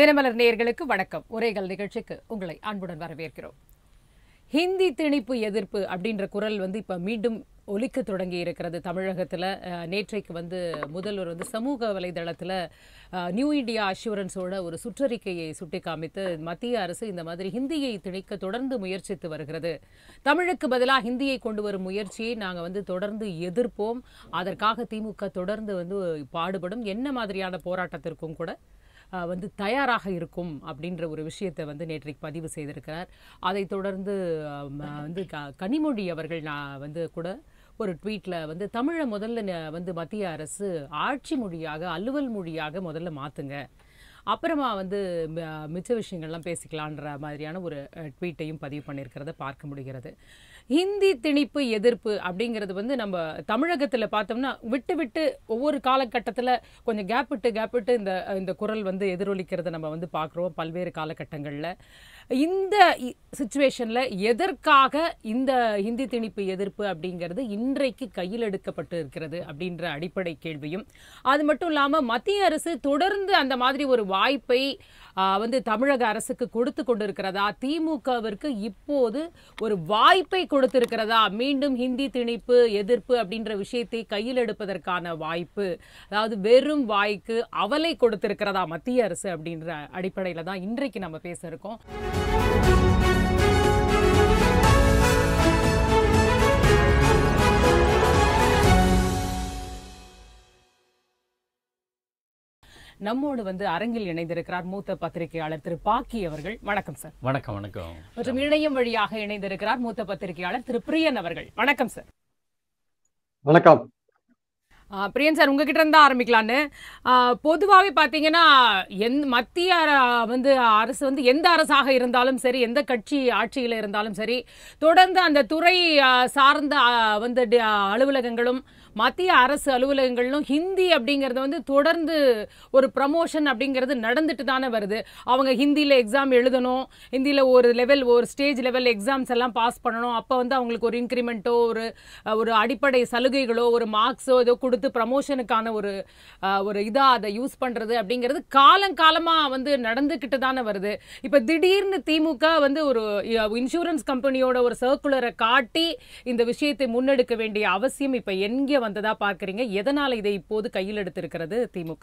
தினமலர் நேயர்களுக்கு வணக்கம். உரைகள் நிகழ்ச்சிக்கு உங்களை அன்புடன் வரவேற்கிறோம். ஹிந்தி திணிப்பு எதிர்ப்பு அப்படின்ற குரல் இப்ப மீண்டும் ஒலிக்க தொடங்கி இருக்கிறது தமிழகத்தில். நேற்றைக்கு முதல்வர் சமூக வலைதளத்தில் நியூ இண்டியா அஷூரன்ஸோட ஒரு சுற்றறிக்கையை சுட்டி காமித்து மத்திய அரசு இந்த மாதிரி ஹிந்தியை திணிக்க தொடர்ந்து முயற்சித்து வருகிறது, தமிழுக்கு பதிலாக ஹிந்தியை கொண்டு வரும் முயற்சியை நாங்கள் தொடர்ந்து எதிர்ப்போம், அதற்காக திமுக தொடர்ந்து பாடுபடும், என்ன மாதிரியான போராட்டத்திற்கும் கூட தயாராக இருக்கும் அப்படின்ற ஒரு விஷயத்தை நேற்றைக்கு பதிவு செய்திருக்கிறார். அதை தொடர்ந்து கனிமொழி அவர்கள் கூட ஒரு ட்வீட்டில் தமிழை முதல்ல மத்திய அரசு ஆட்சி மொழியாக அலுவல் மொழியாக முதல்ல மாற்றுங்க, அப்புறமா மிச்ச விஷயங்கள்லாம் பேசிக்கலான்ற மாதிரியான ஒரு ட்வீட்டையும் பதிவு பண்ணியிருக்கிறத பார்க்க முடிகிறது. ஹிந்தி திணிப்பு எதிர்ப்பு அப்படிங்கிறது நம்ம தமிழகத்தில் பார்த்தோம்னா விட்டு விட்டு ஒவ்வொரு காலகட்டத்தில் கொஞ்சம் கேப் விட்டு இந்த குரல் எதிரொலிக்கிறத நம்ம பார்க்குறோம் பல்வேறு காலகட்டங்களில். இந்த சிச்சுவேஷனில் எதற்காக இந்த ஹிந்தி திணிப்பு எதிர்ப்பு அப்படிங்கிறது இன்றைக்கு கையில் எடுக்கப்பட்டு இருக்கிறது அப்படின்ற அடிப்படை கேள்வியும், அது மட்டும் இல்லாமல் மத்திய அரசு தொடர்ந்து அந்த மாதிரி ஒரு வாய்ப்பை தமிழக அரசுக்கு கொடுத்து கொண்டிருக்கிறதா, திமுகவிற்கு இப்போது ஒரு வாய்ப்பை கொடுத்திருக்கிறதா, மீண்டும் ஹிந்தி திணிப்பு எதிர்ப்பு அப்படின்ற விஷயத்தை கையில் எடுப்பதற்கான வாய்ப்பு, அதாவது வெறும் வாய்க்கு அவலை கொடுத்திருக்கிறதா மத்திய அரசு அப்படின்ற அடிப்படையில் தான் இன்றைக்கு நம்ம பேச இருக்கோம். நம்மோடு அரங்கில் இணைந்திருக்கிறார் மூத்த பத்திரிகையாளர் திரு பாக்கி அவர்கள். வணக்கம் சார். வணக்கம். வணக்கம். மற்றும் இணையம் வழியாக இணைந்திருக்கிறார் மூத்த பத்திரிகையாளர் திரு பிரியன் அவர்கள். வணக்கம் சார். வணக்கம். பிரியன் சார், உங்ககிட்ட இருந்தா ஆரம்பிக்கலான்னு. பொதுவாகவே பார்த்தீங்கன்னா மத்திய அரசு எந்த அரசாக இருந்தாலும் சரி, எந்த கட்சி ஆட்சியில் இருந்தாலும் சரி, தொடர்ந்து அந்த துறை சார்ந்த அலுவலகங்களும் மத்திய அரசு அலுவலகங்களும் ஹிந்தி அப்படிங்கிறது தொடர்ந்து ஒரு ப்ரமோஷன் அப்படிங்கிறது நடந்துட்டு தானே வருது. அவங்க ஹிந்தியில் எக்ஸாம் எழுதணும், ஹிந்தியில் ஒரு ஸ்டேஜ் லெவல் எக்ஸாம்ஸ் எல்லாம் பாஸ் பண்ணணும், அப்போ அவங்களுக்கு ஒரு இன்க்ரிமெண்ட்டோ ஒரு அடிப்படை சலுகைகளோ ஒரு மார்க்ஸோ ஏதோ கொடுத்து ப்ரமோஷனுக்கான ஒரு இதாக அதை யூஸ் பண்ணுறது அப்படிங்கிறது காலங்காலமாக நடந்துக்கிட்டு தானே வருது. இப்போ திடீர்னு திமுக ஒரு இன்சூரன்ஸ் கம்பெனியோட ஒரு சர்க்குலரை காட்டி இந்த விஷயத்தை முன்னெடுக்க வேண்டிய அவசியம் இப்போ எங்கே வந்ததா பார்க்கறீங்க? எதனால இதை இப்போது கையில் எடுத்திருக்கிறது திமுக?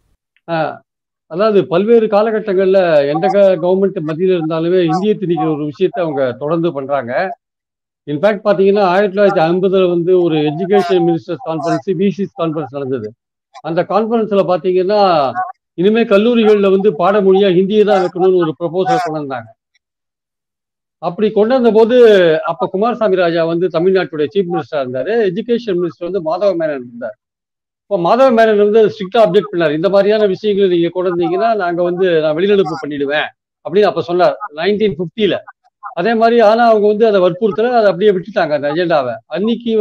அதாவது பல்வேறு காலகட்டங்கள்ல எந்த கவர்மெண்ட் மத்தியில் இருந்தாலுமே இந்திய திணிக்கிற ஒரு விஷயத்தை அவங்க தொடர்ந்து பண்றாங்க. இன்ஃபேக்ட் பாத்தீங்கன்னா 1950 ஒரு எஜுகேஷன் மினிஸ்டர்ஸ் கான்ஃபரன்ஸ், பிசிஸ் கான்ஃபரன்ஸ் நடந்தது. அந்த கான்ஃபரன்ஸ்ல பாத்தீங்கன்னா இனிமே கல்லூரிகள்ல பாடமொழியா ஹிந்தியை தான் வைக்கணும்னு ஒரு ப்ரொபோசல் கொண்டு வந்தாங்க. அப்படி கொண்டு வந்த போது அப்ப குமாரசாமி ராஜா தமிழ்நாட்டுடைய சீஃப் மினிஸ்டரா இருந்தாரு. எஜுகேஷன் மினிஸ்டர் மாதவ மேனன் இருந்தார். இப்போ மாதவ மேனன் ஸ்ட்ரிக்டா அப்ஜெக்ட் பண்ணார். இந்த மாதிரியான விஷயங்களை நீங்க கொண்டு வந்தீங்கன்னா நாங்க நான் வெளிநடப்பு பண்ணிடுவேன் அப்படின்னு அப்ப சொன்னார் 1950ல. அதே மாதிரி ஆனா அவங்க அதை வற்புறுத்தல, அதை அப்படியே விட்டுட்டாங்க அந்த அஜெண்டாவை. அன்னைக்கு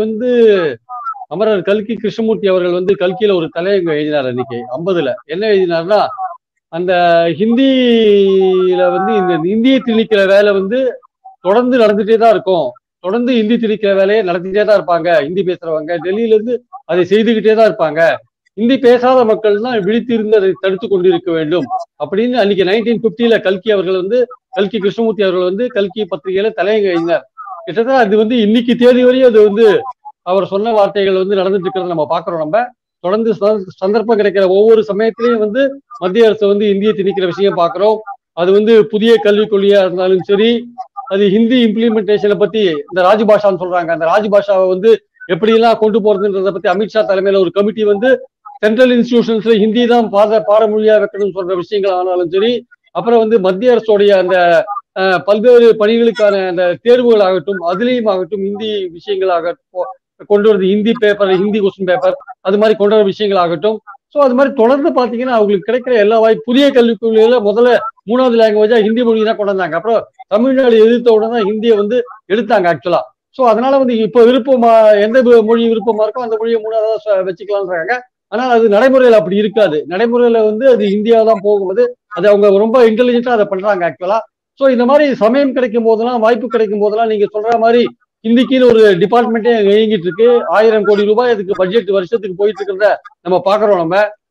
அமரர் கல்கி கிருஷ்ணமூர்த்தி அவர்கள் கல்கியில ஒரு தலையங்க எழுதினார். அன்னைக்கு 50ல என்ன எழுதினார்னா, அந்த ஹிந்தியில இந்த இந்தியை திணிக்கிற வேலை தொடர்ந்து நடந்துட்டே தான் இருக்கும், தொடர்ந்து ஹிந்தி திணிக்கிற வேலையை நடத்திட்டே தான் இருப்பாங்க. ஹிந்தி பேசுறவங்க டெல்லியில இருந்து அதை செய்துகிட்டே தான் இருப்பாங்க. ஹிந்தி பேசாத மக்கள் தான் விழித்திருந்து அதை தடுத்து கொண்டிருக்க வேண்டும் அப்படின்னு அன்னைக்கு 1950ல கல்கி அவர்கள் கல்கி கிருஷ்ணமூர்த்தி அவர்கள் கல்கி பத்திரிகையில தலையங்க எழுதினார். கிட்டத்தட்ட அது இன்னைக்கு தேதி வரையும் அது அவர் சொன்ன வார்த்தைகள் நடந்துட்டு இருக்கிறத நம்ம பாக்குறோம். நம்ம தொடர்ந்து சந்தர்ப்பம் கிடைக்கிற ஒவ்வொரு சமயத்திலையும் மத்திய அரசு இந்தியை திணிக்கிற விஷயம் பாக்குறோம். அது புதிய கல்விக் கொள்கையா இருந்தாலும் சரி, அது ஹிந்தி இம்ப்ளிமெண்டேஷனை பத்தி இந்த ராஜ்பாஷான்னு சொல்றாங்க, அந்த ராஜ்பாஷாவை எப்படி எல்லாம் கொண்டு போறதுன்றதை பத்தி அமித்ஷா தலைமையில ஒரு கமிட்டி சென்ட்ரல் இன்ஸ்டிடியூஷன்ஸ்ல ஹிந்தி தான் பாடமொழியா வைக்கணும்னு சொல்ற விஷயங்கள் ஆனாலும் சரி, அப்புறம் மத்திய அரசுடைய அந்த பல்வேறு பணிகளுக்கான அந்த தேர்வுகள் ஆகட்டும், அதுலேயும் ஆகட்டும் ஹிந்தி விஷயங்களாக கொண்டு வருது, Hindi paper, Hindi question paper, அது மாதிரி கொண்டு வர விஷயங்கள் ஆகட்டும். ஸோ அது மாதிரி தொடர்ந்து பார்த்தீங்கன்னா அவங்களுக்கு கிடைக்கிற எல்லா வாய்ப்பு, புதிய கல்விக் கொள்கையில முதல்ல 3வது லாங்குவேஜா ஹிந்தி மொழி தான் கொண்டு வந்தாங்க. அப்புறம் தமிழ்நாடு எதிர்த்த உடனே தான் ஹிந்தியை எடுத்தாங்க ஆக்சுவலா. ஸோ அதனால இப்போ விருப்பமா எந்த மொழி விருப்பமா இருக்கோ அந்த மொழியை 3ஆவதா வச்சுக்கலான்றாங்க. ஆனால் அது நடைமுறையில் அப்படி இருக்காது. நடைமுறையில அது இந்தியா தான் போகும்போது அது அவங்க ரொம்ப இன்டெலிஜென்ட்டா அதை பண்றாங்க ஆக்சுவலா. ஸோ இந்த மாதிரி சமயம் கிடைக்கும் போதெல்லாம், வாய்ப்பு கிடைக்கும் போதெல்லாம் நீங்க சொல்ற மாதிரி ஹிந்திக்குன்னு ஒரு டிபார்ட்மெண்ட்டே இயங்கிட்டு இருக்கு. 1000 கோடி ரூபாய் அதுக்கு பட்ஜெட் வருஷத்துக்கு போயிட்டு இருக்கிறத நம்ம பாக்குறோம் நம்ம.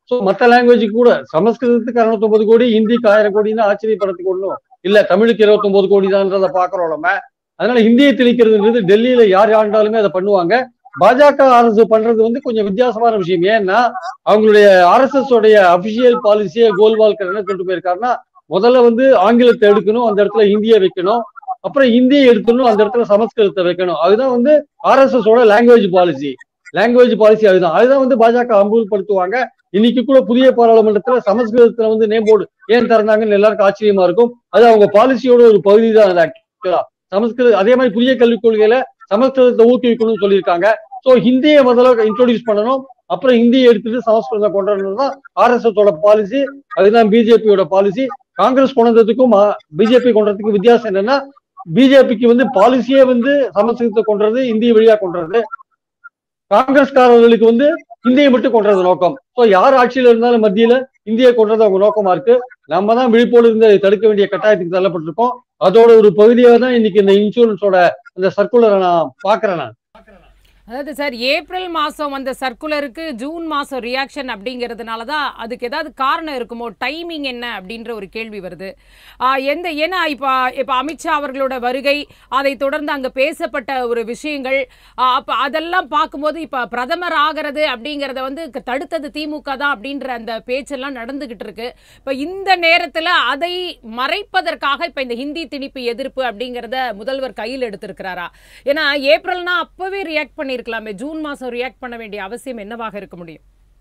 ஸோ மற்ற லாங்குவேஜுக்கு கூட சமஸ்கிருதத்துக்கு 250 கோடி, ஹிந்திக்கு 1000 கோடின்னு ஆச்சரியப்படுறதுக்கு ஒன்றும் இல்ல. தமிழுக்கு 29 கோடி தான்றதை பாக்குறோம் நம்ம. அதனால ஹிந்தியை திணிக்கிறதுன்றது டெல்லியில யார் ஆண்டாலுமே அதை பண்ணுவாங்க. பாஜக அரசு பண்றது வந்து கொஞ்சம் வித்தியாசமான விஷயம். ஏன்னா அவங்களுடைய RSS உடைய அபிஷியல் பாலிசியை கோல்வால்கர் என்ன கொண்டு போயிருக்காருன்னா, முதல்ல வந்து ஆங்கிலத்தை எடுக்கணும், அந்த இடத்துல ஹிந்தியை வைக்கணும், அப்புறம் ஹிந்தியை எடுக்கணும், அந்த இடத்துல சமஸ்கிருதத்தை வைக்கணும். அதுதான் வந்து RSS ஓட லாங்குவேஜ் பாலிசி. அதுதான் வந்து பாஜக அமுல்படுத்துவாங்க. இன்னைக்கு கூட புதிய பாராளுமன்றத்துல சமஸ்கிருதத்துல வந்து நேம் போர்டு ஏன் திறந்தாங்கன்னு எல்லாருக்கும் ஆச்சரியமா இருக்கும். அது அவங்க பாலிசியோட ஒரு பகுதி தான் ஆக்சுவலா. சமஸ்கிருதம் அதே மாதிரி புதிய கல்விக் கொள்கையில சமஸ்கிருதத்தை ஊக்குவிக்கணும்னு சொல்லியிருக்காங்க. ஸோ ஹிந்தியை முதல்ல இன்ட்ரோடியூஸ் பண்ணணும், அப்புறம் ஹிந்தியை எடுத்துட்டு சமஸ்கிருதம் கொண்டு வரணும் தான் RSS ஓட பாலிசி. அதுதான் பிஜேபியோட பாலிசி. காங்கிரஸ் கொண்டதுக்கும் பிஜேபி கொண்டதுக்கும் வித்தியாசம் என்னன்னா, பிஜேபிக்கு வந்து பாலிசியே வந்து சமஸ்கிருதத்தை கொண்டது, இந்திய வழியா கொண்டது. காங்கிரஸ்காரர்களுக்கு வந்து இந்தியை மட்டும் கொண்டது நோக்கம். ஸோ யார் ஆட்சியில இருந்தாலும் மத்தியில இந்தியை கொண்டது அவங்க நோக்கமா இருக்கு. நம்ம தான் விழிப்போடு இருந்து தடுக்க வேண்டிய கட்டாயத்துக்கு தள்ளப்பட்டிருக்கோம். அதோட ஒரு பகுதியாக தான் இன்னைக்கு இந்த இன்சூரன்ஸோட அந்த சர்க்குலரை நான் பாக்குறேன். அதாவது சார், ஏப்ரல் மாதம் வந்த சர்க்குலருக்கு ஜூன் மாதம் ரியாக்ஷன் அப்படிங்கிறதுனால தான் அதுக்கு ஏதாவது காரணம் இருக்குமோ, டைமிங் என்ன அப்படின்ற ஒரு கேள்வி வருது. ஏன்னா இப்போ அமித்ஷா அவர்களோட வருகை, அதை தொடர்ந்து அங்கே பேசப்பட்ட ஒரு விஷயங்கள், அப்போ அதெல்லாம் பார்க்கும்போது இப்போ பிரதமர் ஆகிறது அப்படிங்கிறத வந்து தடுத்தது திமுக தான் அப்படின்ற அந்த பேச்செல்லாம் நடந்துகிட்டு இருக்கு. இப்போ இந்த நேரத்தில் அதை மறைப்பதற்காக இப்போ இந்த ஹிந்தி திணிப்பு எதிர்ப்பு அப்படிங்கிறத முதல்வர் கையில் எடுத்திருக்கிறாரா? ஏன்னா ஏப்ரல்னா அப்பவே ரியாக்ட் பண்ணி இருக்கலாமே, ஜூன் மாசம் ரியாக்ட் பண்ண வேண்டிய அவசியம் என்னவாக இருக்க முடியும்?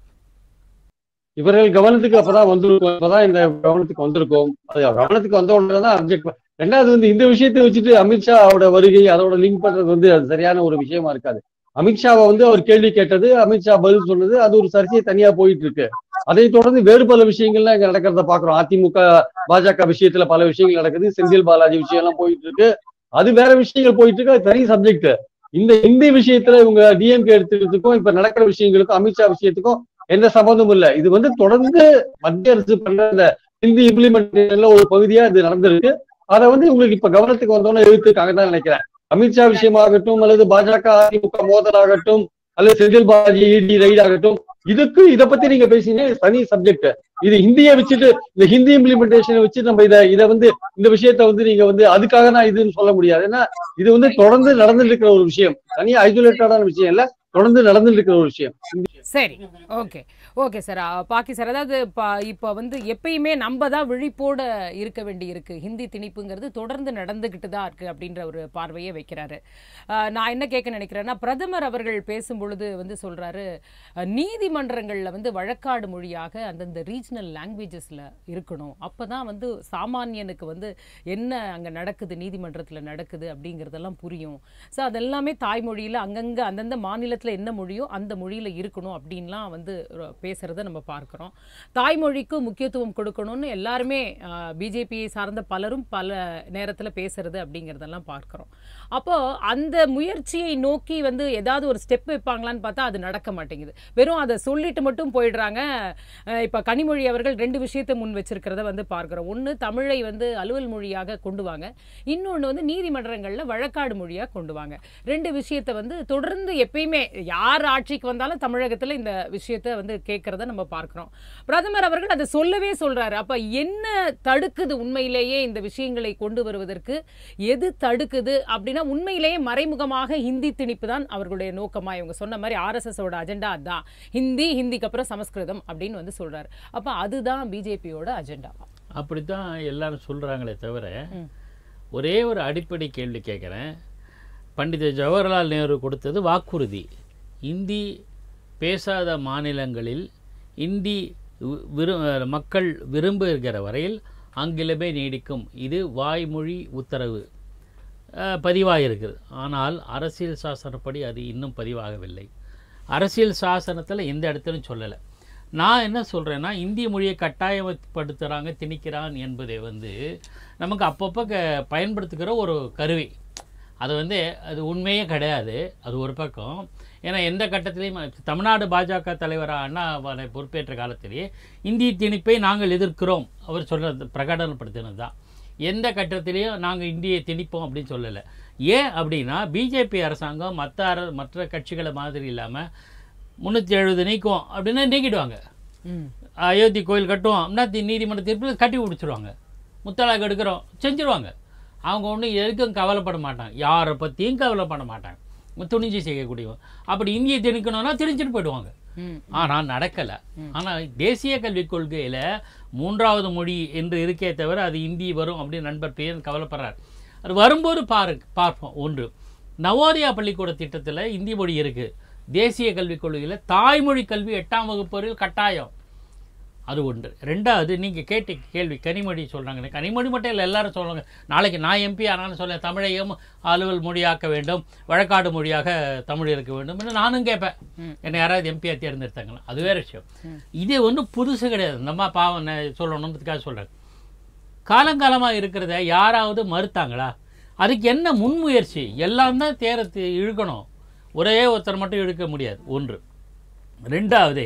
இவர்கள் கவனத்துக்கு அப்பதான் வந்திருக்கும். இப்பதான் இந்த கவனத்துக்கு வந்திருக்கும். அது கவனத்துக்கு வந்த உடனேதான் அப்ஜெக்ட். ரெண்டாவது வந்து இந்த விஷயத்தை வச்சுட்டு அமித்ஷாவோட வருகை அதோட லிங்க் பண்றது வந்து அது சரியான ஒரு விஷயமா இருக்காது. அமித்ஷாவை வந்து அவர் கேள்வி கேட்டது, அமித்ஷா பதில் சொன்னது, அது ஒரு சர்ச்சையை தனியா போயிட்டு இருக்கு. அதை தொடர்ந்து வேறு பல விஷயங்கள்லாம் இங்க நடக்கிறத பாக்குறோம். அதிமுக பாஜக விஷயத்துல பல விஷயங்கள் நடக்குது. செந்தில் பாலாஜி விஷயம் எல்லாம் போயிட்டு இருக்கு. அது வேற விஷயங்கள் போயிட்டு இருக்கு. அது தனி சப்ஜெக்ட். இந்த இந்தி விஷயத்துல இவங்க டிஎம்கே எடுத்துக்கிறதுக்கும் இப்ப நடக்கிற விஷயங்களுக்கும் அமித்ஷா விஷயத்துக்கும் எந்த சம்பந்தமும் இல்லை. இது வந்து தொடர்ந்து மத்திய அரசு பண்ற இந்த ஹிந்தி இம்ப்ளிமெண்டேஷன்ல ஒரு பகுதியா இது நடந்திருக்கு. அதை வந்து உங்களுக்கு இப்ப கவனத்துக்கு வந்தோன்னு எழுத்துக்காக தான் நினைக்கிறேன். அமித்ஷா விஷயமாகட்டும், அல்லது பாஜக அதிமுக மோதல் ஆகட்டும், அல்லது செந்தில் பாலாஜி இடி ரைட் ஆகட்டும், இதை பத்தி நீங்க பேசினீங்க தனி சப்ஜெக்ட். இது ஹிந்தியை வச்சுட்டு இந்த ஹிந்தி இம்ப்ளிமெண்டேஷனை வச்சு நம்ம இதை வந்து இந்த விஷயத்த வந்து நீங்க வந்து அதுக்காக தான் இதுன்னு சொல்ல முடியாது. ஏன்னா இது வந்து தொடர்ந்து நடந்துட்டு இருக்கிற ஒரு விஷயம், தனியா ஐசோலேட்டடான விஷயம் இல்ல, தொடர்ந்து நடந்துட்டு இருக்கிற ஒரு விஷயம். சரி, ஓகே சார். பாக்கி சார், அதாவது இப்போ வந்து எப்பயுமே நம்ம தான் விழிப்போட இருக்க வேண்டி இருக்கு. ஹிந்தி திணிப்புங்கிறது தொடர்ந்து நடந்துகிட்டு தான் இருக்கு அப்படின்ற ஒரு பார்வையை வைக்கிறாரு. நான் என்ன கேட்க நினைக்கிறேன்னா, பிரதமர் அவர்கள் பேசும்பொழுது வந்து சொல்றாரு, நீதிமன்றங்கள்ல வந்து வழக்காடு மொழியாக அந்தந்த ரீஜனல் லாங்குவேஜஸ்ல இருக்கணும், அப்பதான் வந்து சாமானியனுக்கு வந்து என்ன அங்க நடக்குது, நீதிமன்றத்துல நடக்குது அப்படிங்கறதெல்லாம் புரியும். ஸோ அதெல்லாமே தாய்மொழியில அங்கங்க அந்தந்த மாநிலத்துல என்ன மொழியோ அந்த மொழியில இருக்கணும் அப்படின்லாம் வந்து பேசுறத நம்ம பார்க்கிறோம். தாய்மொழிக்கு முக்கியத்துவம் கொடுக்கணும்னு எல்லாருமே பிஜேபியை சார்ந்த பலரும் பல நேரத்தில் பேசுறது அப்படிங்கிறதெல்லாம் பார்க்கிறோம். அப்போ அந்த முயற்சியை நோக்கி வந்து ஏதாவது ஒரு ஸ்டெப் வைப்பாங்களான்னு பார்த்தா அது நடக்க மாட்டேங்குது. வெறும் அதை சொல்லிட்டு மட்டும் போயிடுறாங்க. இப்போ கனிமொழி அவர்கள் 2 விஷயத்தை முன் வச்சிருக்கிறத வந்து பார்க்கிறோம். ஒன்று, தமிழை வந்து அலுவல் மொழியாக கொண்டு வாங்க, இன்னொன்று வந்து நீதிமன்றங்களில் வழக்காடு மொழியாக கொண்டு வாங்க. 2 விஷயத்தை வந்து தொடர்ந்து எப்பயுமே யார் ஆட்சிக்கு வந்தாலும் தமிழகத்தில் இந்த விஷயத்தை வந்து கேட்கறத நம்ம பார்க்கிறோம். பிரதமர் அவர்கள் அதை சொல்லவே சொல்றாரு. அப்ப என்ன தடுக்குது உண்மையிலேயே இந்த விஷயங்களை கொண்டு வருவதற்கு? எது தடுக்குது அப்படின்னா, உண்மையிலேயே மறைமுகமாக ஹிந்தி திணிப்பு தான் அவர்களுடைய நோக்கமா? இவங்க சொன்ன மாதிரி RSS ஓட அஜெண்டா அதான், ஹிந்திக்கு அப்புறம் சமஸ்கிருதம் அப்படின்னு வந்து சொல்றாரு. அப்ப அதுதான் பிஜேபியோட அஜெண்டாவா? அப்படித்தான் எல்லாரும் சொல்றாங்களே தவிர, ஒரே ஒரு அடிப்படை கேள்வி கேட்குறேன். பண்டித ஜவஹர்லால் நேரு கொடுத்தது வாக்குறுதி. இந்தி பேசாத மாநிலங்களில் இந்தி மக்கள் விரும்புகிற வரையில் ஆங்கிலமே நீடிக்கும். இது வாய்மொழி உத்தரவு பதிவாகிருக்குது. ஆனால் அரசியல் சாசனப்படி அது இன்னும் பதிவாகவில்லை. அரசியல் சாசனத்தில் எந்த இடத்துலையும் சொல்லலை. நான் என்ன சொல்கிறேன்னா, இந்திய மொழியை கட்டாயப்படுத்துகிறாங்க, திணிக்கிறான் என்பதை வந்து நமக்கு அப்பப்போ பயன்படுத்துகிற ஒரு கருவி. அது வந்து அது உண்மையே கிடையாது. அது ஒரு பக்கம். ஏன்னா எந்த கட்டத்திலையும் தமிழ்நாடு பாஜக தலைவராக அண்ணா பொறுப்பேற்ற காலத்திலேயே இந்திய திணிப்பை நாங்கள் எதிர்க்கிறோம் அவர் சொல்கிறது பிரகடனப்படுத்தினது தான். எந்த கட்டத்திலையும் நாங்கள் இந்தியை திணிப்போம் அப்படின்னு சொல்லலை. ஏன் அப்படின்னா, பிஜேபி அரசாங்கம் மற்ற கட்சிகளை மாதிரி இல்லாமல் 370 நீக்குவோம் அப்படின்னா நீக்கிடுவாங்க. அயோத்தி கோயில் கட்டுவோம் அப்படின்னா நீதிமன்ற தீர்ப்பில் கட்டி முடிச்சிருவாங்க. முத்தலாக் எடுக்கிறோம் செஞ்சுருவாங்க. அவங்க ஒன்றும் எதுக்கும் கவலைப்பட மாட்டாங்க, யாரை பற்றியும் கவலைப்பட மாட்டாங்க, துணிஞ்சு செய்யக்கூடியவங்க. அப்படி இந்தியை திணிக்கணும்னா திணிச்சுட்டு போயிடுவாங்க. ஆனால் நடக்கலை. ஆனால் தேசிய கல்விக் கொள்கையில் 3வது மொழி என்று இருக்கே தவிர அது இந்தி வரும் அப்படின்னு நண்பர் பேர் கவலைப்படுறார். அது வரும்போது பார்ப்போம். ஒன்று, நவோதயா பள்ளிக்கூட திட்டத்தில் இந்தி மொழி இருக்குது. தேசிய கல்விக் கொள்கையில் தாய்மொழி கல்வி 8ஆம் வகுப்பு வரையில் கட்டாயம். அது ஒன்று. 2வது, நீங்கள் கேட்ட கேள்வி கனிமொழி சொல்கிறாங்க. கனிமொழி மட்டும் இல்லை, எல்லாரும் சொல்லுவாங்க. நாளைக்கு நான் எம்பி ஆனாலும் சொல்ல தமிழையும் அலுவல் மொழியாக்க வேண்டும், வழக்காடு மொழியாக தமிழ் இருக்க வேண்டும் என்று நானும் கேட்பேன். என்னை யாராவது எம்பியாக தேர்ந்தெடுத்தாங்களா, அது வேறு விஷயம். இது ஒன்றும் புதுசு கிடையாது. நம்ம பாவம் சொல்லணுன்றதுக்காக சொல்கிறேன். காலங்காலமாக இருக்கிறத யாராவது மறுத்தாங்களா? அதுக்கு என்ன முன்முயற்சி? எல்லாம் தான் தேரத்து இழுக்கணும், ஒரே ஒருத்தர் மட்டும் இழுக்க முடியாது. ஒன்று. 2வது,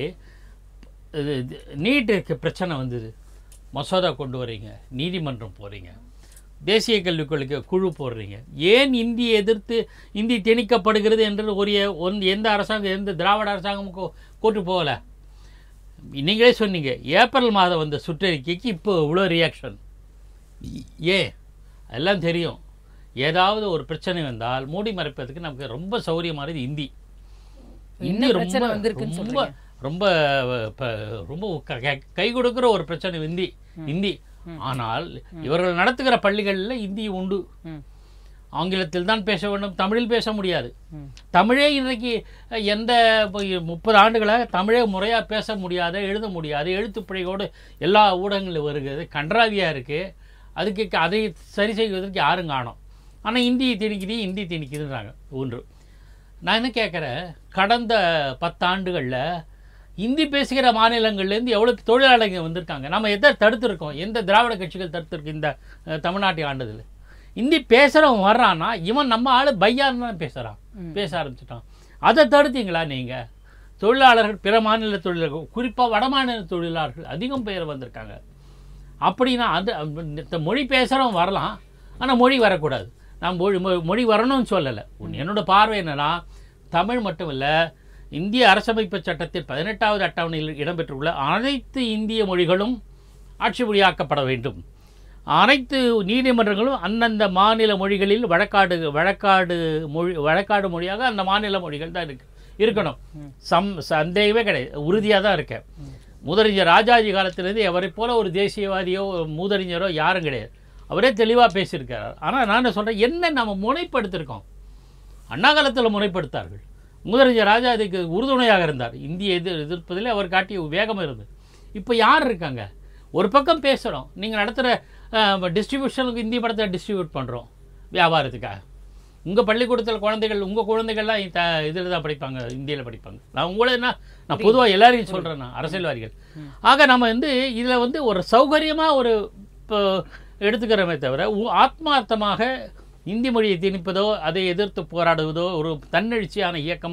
நீட்டுக்கு பிரச்சனை வந்தது, மசோதா கொண்டு வரீங்க, நீதிமன்றம் போகிறீங்க, தேசிய கல்விக் கொள்கை குழு போடுறீங்க. ஏன் இந்தியை எதிர்த்து இந்தி திணிக்கப்படுகிறது என்று எந்த அரசாங்கம், எந்த திராவிட அரசாங்கமும் கூட்டு போகலை. நீங்களே சொன்னீங்க, ஏப்ரல் மாதம் வந்த சுற்றறிக்கைக்கு இப்போ இவ்வளோ ரியாக்ஷன். ஏன்? எல்லாம் தெரியும். ஏதாவது ஒரு பிரச்சனை வந்தால் மூடி மறைப்பதற்கு நமக்கு ரொம்ப சௌரியமானது இந்தி. இந்தி ரொம்ப ரொம்ப ரொம்ப கை கொடுக்குற ஒரு பிரச்சனை இந்தி. ஆனால் இவர்கள் நடத்துகிற பள்ளிகளில் இந்தி உண்டு. ஆங்கிலத்தில் தான் பேச வேண்டும், தமிழில் பேச முடியாது. தமிழே இன்றைக்கு எந்த 30 ஆண்டுகளாக தமிழே முறையாக பேச முடியாத, எழுத முடியாது, எழுத்துப்பிழையோடு எல்லா ஊடகங்களும் வருகிறது, கன்றாவியாக இருக்குது. அதுக்கு அதை சரி செய்வதற்கு யாரும் காணோம். ஆனால் இந்தி திணிக்குதுன்றாங்க. ஒன்று. நான் என்ன கேட்குறேன், கடந்த 10 ஆண்டுகளில் இந்தி பேசுகிற மாநிலங்கள்லேருந்து எவ்வளோ தொழிலாளர்கள் வந்திருக்காங்க? நம்ம எதை தடுத்துருக்கோம்? எந்த திராவிட கட்சிகள் தடுத்துருக்கு இந்த தமிழ்நாட்டை ஆண்டதில்? இந்தி பேசுகிறவன் வர்றான்னா இவன் நம்ம ஆள் பையான்னு தான் பேச ஆரம்பிச்சிட்டான். அதை தடுத்தீங்களா நீங்கள்? தொழிலாளர்கள், பிற மாநில தொழிலாளர்கள், குறிப்பாக வட மாநில தொழிலாளர்கள் அதிகம் பேர் வந்திருக்காங்க. அப்படின்னா அது மொழி பேசுகிறவன் வரலாம், ஆனால் மொழி வரக்கூடாது. நான் மொழி வரணும்னு சொல்லலை. என்னோட பார்வை என்னன்னா, தமிழ் மட்டும் இல்லை, இந்திய அரசமைப்பு சட்டத்தில் 18வது அட்டவணையில் இடம்பெற்றுள்ள அனைத்து இந்திய மொழிகளும் ஆட்சி மொழியாக்கப்பட வேண்டும். அனைத்து நீதிமன்றங்களும் அந்தந்த மாநில மொழிகளில் வழக்காடு மொழியாக அந்த மாநில மொழிகள் தான் இருக்கணும். சந்தேகமே கிடையாது, உறுதியாக தான் இருக்கேன். மூதறிஞர் ராஜாஜி காலத்திலேருந்து எவரை போல ஒரு தேசியவாதியோ மூதறிஞரோ யாரும் கிடையாது. அவரே தெளிவாக பேசியிருக்கிறார். ஆனால் நான் சொல்கிறேன், என்ன நம்ம முனைப்படுத்திருக்கோம்? அண்ணா காலத்தில் முனைப்படுத்தார்கள். மூதறிஞர் ராஜாஜிக்கு உறுதுணையாக இருந்தார். இந்தியை எதிர்ப்பதில் அவர் காட்டிய வேகம் இருந்தது. இப்போ யார் இருக்காங்க? ஒரு பக்கம் பேசுகிறோம், நீங்கள் நடத்துகிற டிஸ்ட்ரிபியூஷனுக்கு இந்தி படத்தை டிஸ்ட்ரிபியூட் பண்ணுறோம் வியாபாரத்துக்காக. உங்கள் பள்ளிக்கூடத்தில் உங்கள் குழந்தைகள்லாம் இதில் தான் படிப்பாங்க, இந்தியில் படிப்பாங்க. நான் பொதுவாக எல்லாரையும் சொல்கிறேன், நான் அரசியல்வாதிகள். ஆக நம்ம இதில் ஒரு சௌகரியமாக ஒரு எடுத்துக்கிறோமே தவிர ஆத்மார்த்தமாக இந்தி மொழியை திணிப்பதோ அதை எதிர்த்து போராடுவதோ ஒரு தன்னெழுச்சியான இயக்கமோ.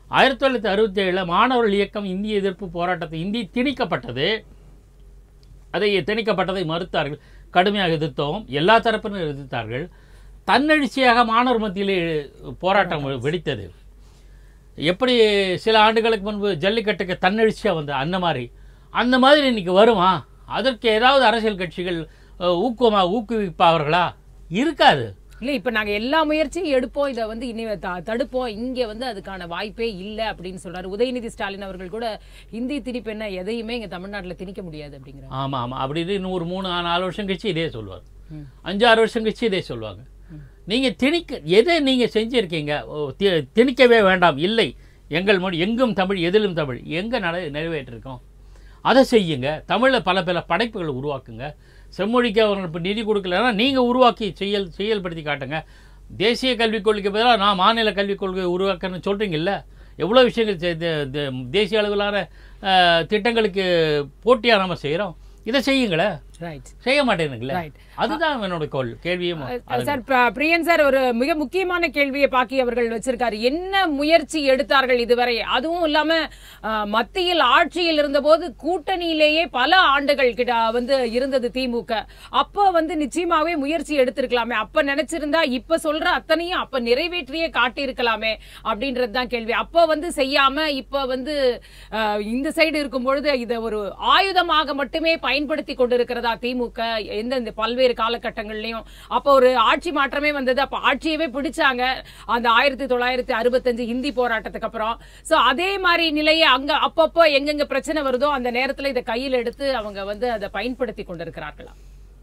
1967 மாணவர்கள் இயக்கம் இந்திய எதிர்ப்பு போராட்டத்தை இந்தி திணிக்கப்பட்டது, திணிக்கப்பட்டதை மறுத்தார்கள், கடுமையாக எதிர்த்தோம், எல்லா தரப்பினரும் எதிர்த்தார்கள். தன்னெழுச்சியாக மாணவர் மத்தியிலே போராட்டம் வெடித்தது. எப்படி சில ஆண்டுகளுக்கு முன்பு ஜல்லிக்கட்டுக்கு தன்னெழுச்சியாக வந்த அந்த மாதிரி இன்னைக்கு வருமா? அதற்கு ஏதாவது அரசியல் கட்சிகள் ஊக்குவிப்பார்களா? இருக்காது. இல்லை, இப்போ நாங்கள் எல்லா முயற்சியும் எடுப்போம், இதை இனி தடுப்போம், இங்கே அதுக்கான வாய்ப்பே இல்லை அப்படின்னு சொல்கிறார் உதயநிதி ஸ்டாலின் அவர்கள். கூட இந்தி திணிப்பு என்ன எதையுமே இங்கே தமிழ்நாட்டில் திணிக்க முடியாது அப்படிங்கிறார். ஆமாம், அப்படின்னு இன்னும் ஒரு 3-4 வருஷம் கழிச்சு இதே சொல்லுவார், 5-6 வருஷம் கழிச்சு இதே சொல்லுவாங்க. நீங்கள் எதை நீங்கள் செஞ்சுருக்கீங்க? திணிக்கவே வேண்டாம், இல்லை எங்கள் மொழி எங்கும் தமிழ், எதிலும் தமிழ், எங்கே நிறைவேற்றிருக்கோம் அதை செய்யுங்க. தமிழில் பல படைப்புகளை உருவாக்குங்க. செம்மொழிக்கு அவர்கள் இப்போ நிதி கொடுக்கலன்னா நீங்கள் உருவாக்கி செயல்படுத்தி காட்டுங்க. தேசிய கல்விக் கொள்கைக்கு பதிலாக நான் மாநில கல்விக் கொள்கையை உருவாக்கணும்னு சொல்கிறீங்கல்ல, எவ்வளோ விஷயங்கள் தேசிய அளவிலான திட்டங்களுக்கு போட்டியாக நம்ம செய்கிறோம். இதை செய்யுங்களேன். செய்ய மாட்டேனுங்களே. அதுதான் என்னோட கேள்வியும். சார் பிரியன் சார் ஒரு மிக முக்கியமான கேள்வியை பாக்கி அவர்கள் வச்சிருக்காரு. என்ன முயற்சி எடுத்தார்கள் இதுவரை? அதுவும் இல்லாம மத்தியில் ஆட்சியில் இருந்தபோது கூட்டணியிலேயே பல ஆண்டுகள் கிட்ட வந்து இருந்தது திமுக. அப்ப வந்து நிச்சயமாவே முயற்சி எடுத்திருக்கலாமே. அப்ப நினைச்சிருந்தா இப்ப சொல்ற அத்தனையும் அப்ப நிறைவேற்றியே காட்டியிருக்கலாமே அப்படின்றதுதான் கேள்வி. அப்ப வந்து செய்யாம இப்ப வந்து இந்த சைடு இருக்கும் பொழுது இதை ஒரு ஆயுதமாக மட்டுமே பயன்படுத்தி கொண்டிருக்கிறதா திமுக எந்த பல்வேறு காலகட்டங்கள்லயும்? அப்ப ஒரு ஆட்சி மாற்றமே வந்தது. அப்ப ஆட்சியவே பிடிச்சாங்க அந்த 1965 ஹிந்தி போராட்டத்துக்கு அப்புறம். சோ அதே மாதிரி நிலையை அங்க அப்பப்போ எங்கெங்க பிரச்சனை வருதோ அந்த நேரத்துல இதை கையில் எடுத்து அவங்க வந்து அதை பயன்படுத்தி கொண்டிருக்கிறார்களா?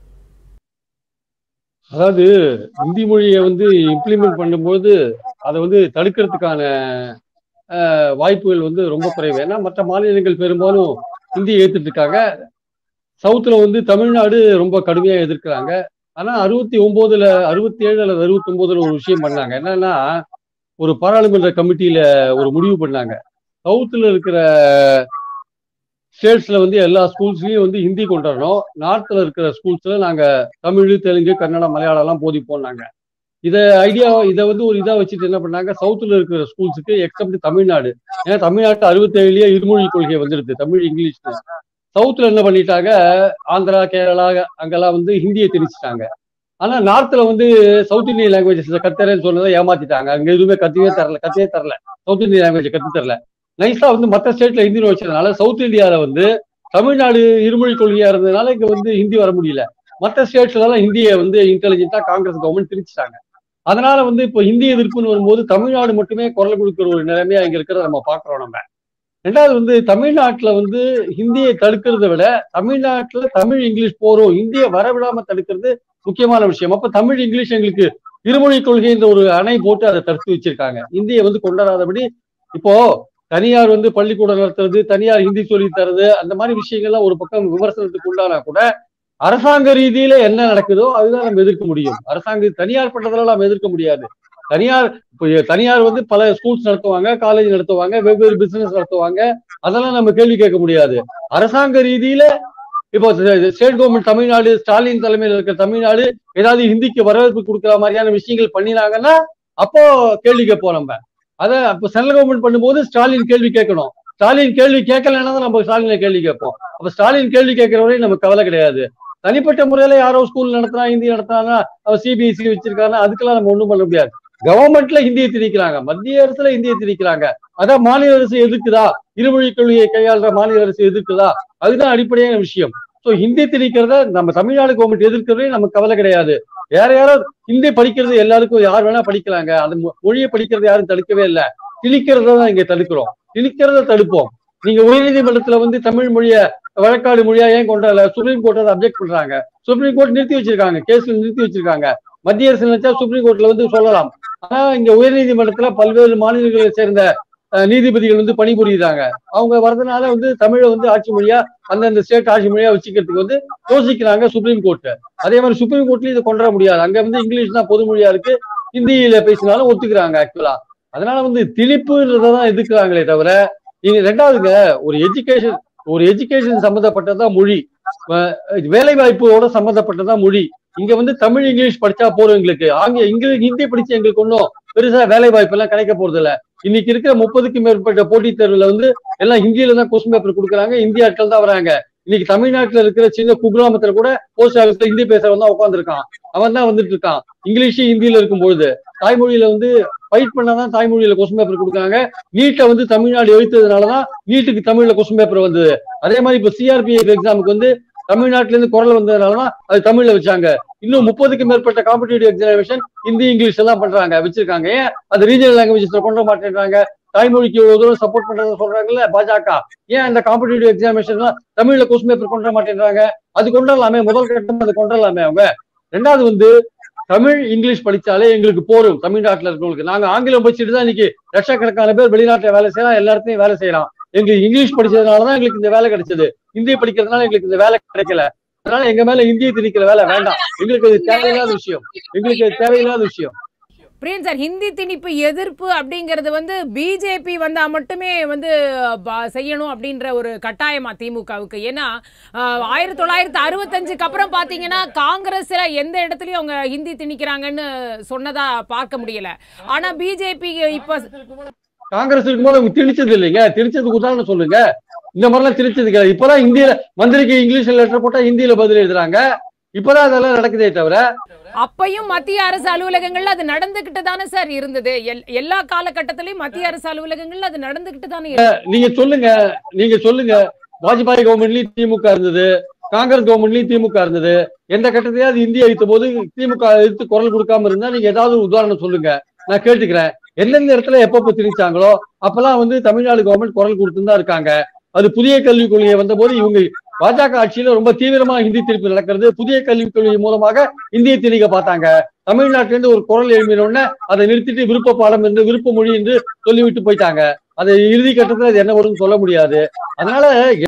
அதாவது ஹிந்தி மொழியை வந்து இம்ப்ளிமெண்ட் பண்ணும்போது அதை வந்து தடுக்கிறதுக்கான வாய்ப்புகள் வந்து ரொம்ப குறைவு. ஏன்னா மற்ற மாநிலங்கள் பெரும்பாலும் ஹிந்தியை ஏத்துட்டு இருக்காங்க. சவுத்துல வந்து தமிழ்நாடு ரொம்ப கடுமையா எதிர்க்கிறாங்க. ஆனா 67 அல்லது 69 ஒரு விஷயம் பண்ணாங்க. என்னன்னா ஒரு பாராளுமன்ற கமிட்டியில ஒரு முடிவு பண்ணாங்க. சவுத்துல இருக்கிற ஸ்டேட்ஸ்ல வந்து எல்லா ஸ்கூல்ஸ்லயும் வந்து ஹிந்தி கொண்டு வரணும். நார்த்ல இருக்கிற ஸ்கூல்ஸ்ல நாங்க தமிழ், தெலுங்கு, கன்னடம், மலையாளம் எல்லாம் போதிப்போம்னாங்க. இதை வந்து ஒரு இதா வச்சுட்டு என்ன பண்ணாங்க, சவுத்துல இருக்கிற ஸ்கூல்ஸுக்கு எக்ஸப்ட் தமிழ்நாடு, ஏன்னா தமிழ்நாட்டு 67லயே இருமொழி கொள்கை வந்துடுது, தமிழ் இங்கிலீஷ்ல. சவுத்துல என்ன பண்ணிட்டாங்க, ஆந்திரா, கேரளா அங்கெல்லாம் வந்து ஹிந்தியை திணிச்சிட்டாங்க. ஆனா நார்த்ல வந்து சவுத் இந்தியன் லாங்குவேஜஸ் கத்துறேன்னு சொன்னதை ஏமாத்திட்டாங்க. அங்க எதுவுமே கத்தவே தரல. சவுத் இந்தியன் லாங்குவேஜ் கத்து தரல. நைஸா வந்து மற்ற ஸ்டேட்ல ஹிந்தி வச்சதுனால சவுத் இந்தியாவில வந்து தமிழ்நாடு இருமொழி கொள்கையா இருந்ததுனால இங்க வந்து ஹிந்தி வர முடியல. மற்ற ஸ்டேட்ஸ்ல எல்லாம் ஹிந்தியை வந்து இன்டெலிஜென்ட்டா காங்கிரஸ் கவர்மெண்ட் திணிச்சிட்டாங்க. அதனால வந்து இப்போ ஹிந்தி எதிர்ப்புன்னு வரும்போது தமிழ்நாடு மட்டுமே குரல் கொடுக்கிற ஒரு நிலைமையா இங்க இருக்கிறத நம்ம பாக்குறோம். நம்ம ரெண்டாவது வந்து தமிழ்நாட்டுல வந்து ஹிந்தியை தடுக்கிறத விட தமிழ்நாட்டுல தமிழ் இங்கிலீஷ் போறோம், ஹிந்தியை வரவிடாம தடுக்கிறது முக்கியமான விஷயம். அப்ப தமிழ் இங்கிலீஷ் எங்களுக்கு இருமொழி கொள்கைன்ற ஒரு அணை போட்டு அதை தடுத்து வச்சிருக்காங்க. ஹிந்தியை வந்து கொண்டாடாதபடி இப்போ தனியார் வந்து பள்ளிக்கூடம் நடத்துறது, தனியார் ஹிந்தி சொல்லி தருது, அந்த மாதிரி விஷயங்கள்லாம் ஒரு பக்கம் விமர்சனத்துக்கு உண்டானா கூட அரசாங்க ரீதியில என்ன நடக்குதோ அதுதான் நம்ம எதிர்க்க முடியும். அரசாங்க தனியார் பண்றதெல்லாம் நம்ம எதிர்க்க முடியாது. தனியார் வந்து பல ஸ்கூல்ஸ் நடத்துவாங்க, காலேஜ் நடத்துவாங்க, வெவ்வேறு பிசினஸ் நடத்துவாங்க, அதெல்லாம் நம்ம கேள்வி கேட்க முடியாது. அரசாங்க ரீதியில இப்போ ஸ்டேட் கவர்மெண்ட் தமிழ்நாடு, ஸ்டாலின் தலைமையில் இருக்கிற தமிழ்நாடு ஏதாவது ஹிந்திக்கு வரவேற்பு கொடுக்குற மாதிரியான விஷயங்கள் பண்ணினாங்கன்னா அப்போ கேள்வி கேட்போம் நம்ம. அதை அப்ப சென்ட்ரல் கவர்மெண்ட் பண்ணும்போது ஸ்டாலின் கேள்வி கேட்கணும். ஸ்டாலின் கேள்வி கேட்கலன்னா தான் நம்ம ஸ்டாலினை கேள்வி கேட்போம். அப்ப ஸ்டாலின் கேள்வி கேட்கிற வரையும் நமக்கு கவலை கிடையாது. தனிப்பட்ட முறையில யாரோ ஸ்கூல் நடத்துறா, ஹிந்தி நடத்துறாங்க, சிபிஎஸ்சி வச்சிருக்காங்க, அதுக்கெல்லாம் நம்ம ஒண்ணும் பண்ண முடியாது. கவர்மெண்ட்ல ஹிந்தியை திணிக்கிறாங்க, மத்திய அரசுல ஹிந்தியை திணிக்கிறாங்க. அதான் மாநில அரசு எதிர்க்குதா, இருமொழி கொள்கையை கையாளுற மாநில அரசு எதிர்க்குதா, அதுதான் அடிப்படையான விஷயம். சோ ஹிந்தி திணிக்கிறத நம்ம தமிழ்நாடு கவர்மெண்ட் எதிர்க்கிறதே நமக்கு கவலை கிடையாது. வேற யாரும் ஹிந்தி படிக்கிறது எல்லாருக்கும் யார் வேணா படிக்கலாங்க, அந்த மொழியை படிக்கிறது யாரும் தடுக்கவே இல்லை. திணிக்கிறத தான் இங்க தடுக்கிறோம், திணிக்கிறத தடுப்போம். நீங்க உயர்நீதிமன்றத்துல வந்து தமிழ் மொழிய வழக்காடு மொழியா ஏன் கொண்டாடல? சுப்ரீம் கோர்ட் அதை அப்ஜெக்ட் பண்றாங்க. சுப்ரீம் கோர்ட் நிறுத்தி வச்சிருக்காங்க, கேஸ்ல நிறுத்தி வச்சிருக்காங்க. மத்திய அரசு நினைச்சா சுப்ரீம் கோர்ட்ல வந்து சொல்லலாம். ஆனா இங்க உயர்நீதிமன்றத்துல பல்வேறு மாநிலங்களை சேர்ந்த நீதிபதிகள் வந்து பணிபுரியுறாங்க. அவங்க வர்றதுனால வந்து தமிழை வந்து ஆட்சி மொழியா, அந்தந்த ஸ்டேட் ஆட்சி மொழியா வச்சுக்கிறதுக்கு வந்து யோசிக்கிறாங்க சுப்ரீம் கோர்ட். அதே மாதிரி சுப்ரீம் கோர்ட்லயும் இதை கொண்டு வர முடியாது. அங்க வந்து இங்கிலீஷ் தான் பொது மொழியா இருக்கு, ஹிந்தியில பேசினாலும் ஒத்துக்கிறாங்க ஆக்சுவலா. அதனால வந்து திணிப்புன்றதான் எதிர்க்கிறாங்களே தவிர, நீங்க ரெண்டாவதுங்க ஒரு எஜுகேஷன் சம்பந்தப்பட்டதான் மொழி, வேலை வாய்ப்போட சம்பந்தப்பட்டதான் மொழி. இங்க வந்து தமிழ் இங்கிலீஷ் படிச்சா போறோம், எங்களுக்கு ஹிந்தி படிச்சு எங்களுக்கு ஒன்றும் பெருசா வேலை வாய்ப்பு எல்லாம் கிடைக்க போறது இல்ல. இன்னைக்கு இருக்கிற 30க்கும் மேற்பட்ட போட்டித் தேர்வுல வந்து எல்லாம் ஹிந்தியில தான் கொஸ்டின் பேப்பர் கொடுக்குறாங்க, இந்திய ஆட்கள் தான் வராங்க. இன்னைக்கு தமிழ்நாட்டுல இருக்கிற சின்ன குக்கிராமத்துல கூட போஸ்ட் ஆஃபீஸ்ல ஹிந்தி பேசுறவன் தான் உட்காந்துருக்கான், அவன் தான் வந்துட்டு இருக்கான். இங்கிலீஷும் ஹிந்தியில இருக்கும்பொழுது தாய்மொழியில வந்து ஃபைட் பண்ணாதான் தாய்மொழியில கொஸ்டின் பேப்பர் கொடுக்குறாங்க. நீட்டை வந்து தமிழ்நாடு எழுத்ததுனாலதான் நீட்டுக்கு தமிழ்ல கொஸ்டின் பேப்பர் வந்தது. அதே மாதிரி இப்ப சிஆர்பிஎஃப் எக்ஸாமுக்கு வந்து தமிழ்நாட்டுல இருந்து குரல் வந்ததுனாலதான் அது தமிழ்ல வச்சாங்க. இன்னும் 30க்கும் மேற்பட்ட காம்படிட்டிவ் எக்ஸாமினேஷன் ஹிந்தி இங்கிலீஷ் எல்லாம் பண்றாங்க, வச்சிருக்காங்க. ஏன் அது ரீஜனல் லாங்குவேஜஸ்ல கொண்டு மாட்டேன்றாங்க? தாய்மொழிக்கு இவ்வளவு தூரம் சப்போர்ட் பண்றத சொல்றாங்கல்ல பாஜக, ஏன் அந்த காம்படிட்டிவ் எக்ஸாமினேஷன் தமிழ்ல கொஸ்டின் பேப்பர் கொண்டு மாட்டேன்றாங்க? அது கொண்டுடலாமே, முதல் கட்டம் அது கொண்டுடலாமே அவங்க. ரெண்டாவது வந்து தமிழ் இங்கிலீஷ் படிச்சாலே எங்களுக்கு போரும். தமிழ்நாட்டுல இருக்கவங்களுக்கு நாங்க ஆங்கிலம் படிச்சுட்டு தான் இன்னைக்கு லட்சக்கணக்கான பேர் வெளிநாட்டுல வேலை செய்யலாம், எல்லா இடத்துலயும் வேலை செய்யலாம். எங்களுக்கு இங்கிலீஷ் படிச்சதுனாலதான் எங்களுக்கு இந்த வேலை கிடைச்சது, ஹிந்தி படிக்கிறதுனால எங்களுக்கு இந்த வேலை கிடைக்கல. அதனால எங்க மேல ஹிந்தியை திணிக்கிற வேலை வேண்டாம், எங்களுக்கு அது தேவையில்லாத விஷயம், எங்களுக்கு அது தேவையில்லாத விஷயம். பிரியன் சார், ஹிந்தி திணிப்பு எதிர்ப்பு அப்படிங்கிறது வந்து பிஜேபி வந்தா மட்டுமே வந்து செய்யணும் அப்படின்ற ஒரு கட்டாயமா திமுகவுக்கு? ஏன்னா 1965க்கு அப்புறம் பாத்தீங்கன்னா காங்கிரஸ்ல எந்த இடத்துலயும் அவங்க ஹிந்தி திணிக்கிறாங்கன்னு சொன்னதா பார்க்க முடியல. ஆனா பிஜேபி இப்ப காங்கிரஸ் இருக்கும்போது அவங்க திணிச்சது இல்லைங்க. திணிச்சதுக்கு உதாரணம் சொல்லுங்க. இந்த மாதிரிலாம் திணிச்சதுக்கு இப்பதான் இந்தியில மந்திரிக்கு இங்கிலீஷ்ல லெட்டர் போட்டா ஹிந்தியில பதில் எழுதுறாங்க. இப்பதான் அதெல்லாம் நடக்குதே தவிர அப்பையும் மத்திய அரசு அலுவலகங்கள்ல அது நடந்துகிட்டு தானே சார் இருந்தது. எல்லா காலகட்டத்திலயும் மத்திய அரசு அலுவலகங்கள்ல அது நடந்துகிட்டு தானே இருந்தது. நீங்க சொல்லுங்க வாஜ்பாய் கவர்மெண்ட்லயும் திமுக இருந்தது, காங்கிரஸ் கவர்மெண்ட்லயும் திமுக இருந்தது. எந்த கட்டத்தையாவது இந்தியா அழித்த போது திமுக எதிர்த்து குரல் கொடுக்காம இருந்தா நீங்க ஏதாவது ஒரு உதாரணம் சொல்லுங்க, நான் கேட்டுக்கிறேன். எந்தெந்த இடத்துல எப்பப்ப திணிச்சாங்களோ அப்பெல்லாம் வந்து தமிழ்நாடு கவர்மெண்ட் குரல் கொடுத்துதான் இருக்காங்க. அது புதிய கல்விக் கொள்கையை வந்த போது இவங்க பாஜக ஆட்சியில ரொம்ப தீவிரமா ஹிந்தி திணிப்பு நடக்கிறது. புதிய கல்விக் கொள்கை மூலமாக இந்திய திணிக்க பார்த்தாங்க. தமிழ்நாட்டில இருந்து ஒரு குரல் எழுப்பினோடனே அதை நிறுத்திட்டு விருப்ப பாடம் என்று விருப்ப மொழி என்று சொல்லிவிட்டு போயிட்டாங்க. அது இறுதி கட்டத்துல அது என்ன வரும்னு சொல்ல முடியாது. அதனால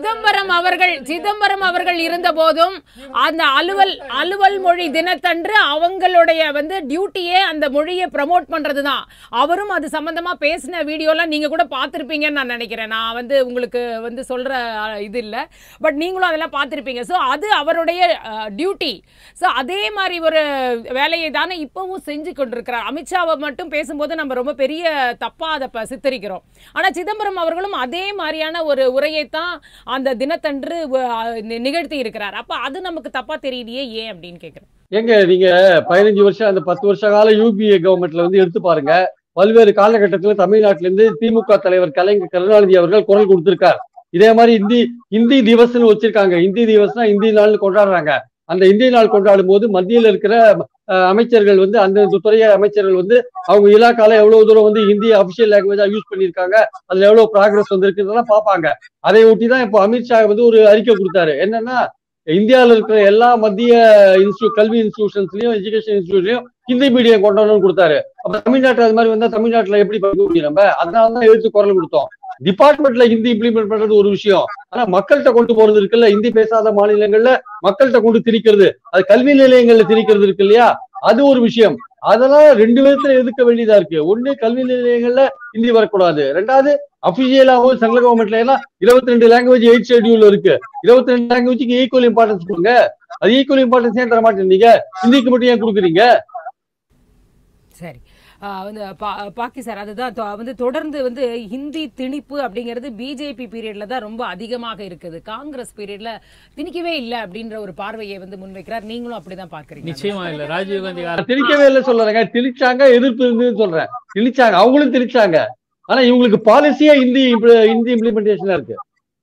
சிதம்பரம் அவர்கள் இருந்த போதும் அந்த அலுவல் மொழி தினத்தன்று அவங்களுடைய வந்து டியூட்டியே அந்த மொழியை ப்ரமோட் பண்றதுதான். அவரும் அது சம்பந்தமா பேசின வீடியோலாம் நீங்க கூட பார்த்திருப்பீங்கன்னு நான் நினைக்கிறேன். நான் வந்து உங்களுக்கு வந்து சொல்ற இது இல்ல, பட் நீங்களும் அதெல்லாம் பார்த்திருப்பீங்க. ஸோ அது அவருடைய டியூட்டி. ஸோ அதே மாதிரி ஒரு வேலையை தானே இப்பவும் செஞ்சு கொண்டிருக்கிறார். அமித்ஷாவை மட்டும் பேசும்போது நம்ம ரொம்ப பெரிய தப்பா அதை சித்தரிக்கிறோம். ஆனா சிதம்பரம் அவர்களும் அதே மாதிரியான ஒரு உரையைத்தான் அந்த தினத்தன்று நிகழ்த்தி இருக்கிறார். அப்ப அது நமக்கு தப்பா தெரியலையே, ஏன் அப்படின்னு கேக்குறேன். எங்க நீங்க 15 வருஷம் அந்த 10 வருஷ கால யூபிஏ கவர்மெண்ட்ல வந்து எடுத்து பாருங்க. பல்வேறு காலகட்டத்தில் தமிழ்நாட்டில இருந்து திமுக தலைவர் கலைஞர் கருணாநிதி அவர்கள் குரல் கொடுத்திருக்கார். இதே மாதிரி இந்தி திவஸ்னு வச்சிருக்காங்க. இந்தி திவஸ்னா இந்தி நாள் கொண்டாடுறாங்க. அந்த இந்திய நாள் கொண்டாடும் போது மத்தியில் இருக்கிற அமைச்சர்கள் வந்து அந்த துறை அமைச்சர்கள் வந்து அவங்க இலாக்கால எவ்வளவு தூரம் வந்து இந்திய அபிஷியல் லாங்குவேஜா யூஸ் பண்ணியிருக்காங்க, அதுல எவ்வளவு ப்ராக்ரஸ் வந்திருக்குன்றதெல்லாம் பார்ப்பாங்க. அதை ஒட்டிதான் இப்போ அமித்ஷா வந்து ஒரு அறிக்கை கொடுத்தாரு. என்னன்னா இந்தியாவில் இருக்கிற எல்லா மத்திய கல்வி இன்ஸ்டிடியூஷன்ஸ்லயும் எஜுகேஷன் இன்ஸ்டிடியூட்லயும் ஹிந்தி மீடியம் கொண்டு வரணும்னு கொடுத்தாரு. அப்ப தமிழ்நாட்டில் அது மாதிரி வந்தா தமிழ்நாட்டில் எப்படி படிக்க முடியும்? நம்ம அதனாலதான் எழுத்து குரல் கொடுத்தோம். டிபார்ட்மெண்ட்ல ஹிந்தி இம்ப்ளிமெண்ட் பண்றது ஒரு விஷயம், ஆனா மக்கள்கிட்ட கொண்டு போறது இருக்குல்ல, ஹிந்தி பேசாத மாநிலங்கள்ல மக்கள்கிட்ட கொண்டு திணிக்கிறது, அது கல்வி நிலையங்கள்ல திணிக்கிறது இருக்கு இல்லையா, அது ஒரு விஷயம். அதெல்லாம் 2 விதத்துல எதிர்க்க வேண்டியதா இருக்கு. ஒண்ணு, கல்வி நிலையங்கள்ல ஹிந்தி வரக்கூடாது. 2வது, அபிஷியலாகவும் சென்ட்ரல் கவர்மெண்ட்ல எல்லாம் 22 லாங்குவேஜ் 8 ஷெட்யூல் இருக்கு. 22 லாங்குவேஜுக்கு ஈக்குவல் இம்பார்ட்டன்ஸ் கொடுங்க. அது ஈக்குவல் இம்பார்ட்டன்ஸ் ஏன் தர மாட்டேங்க? ஹிந்திக்கு மட்டும் ஏன் கொடுக்குறீங்க? சரி, வந்து பாக்கி சார், அதுதான் வந்து தொடர்ந்து வந்து ஹிந்தி திணிப்பு அப்படிங்கிறது பிஜேபி பீரியட்ல தான் ரொம்ப அதிகமாக இருக்குது. காங்கிரஸ் பீரியட்ல திணிக்கவே இல்லை அப்படின்ற ஒரு பார்வையை வந்து முன்வைக்கிறார். நீங்களும் அப்படிதான் பாக்குறீங்க? நிச்சயமா இல்ல. ராஜீவ்காந்தி திணிக்கவே இல்லை சொல்றாங்க. திணிச்சாங்க, எதிர்ப்பு இருந்துன்னு சொல்றேன். திணிச்சாங்க, அவங்களும் திணிச்சாங்க. ஆனா இவங்களுக்கு பாலிசியா ஹிந்தி இம்ப்ளிமெண்டேஷனா இருக்கு.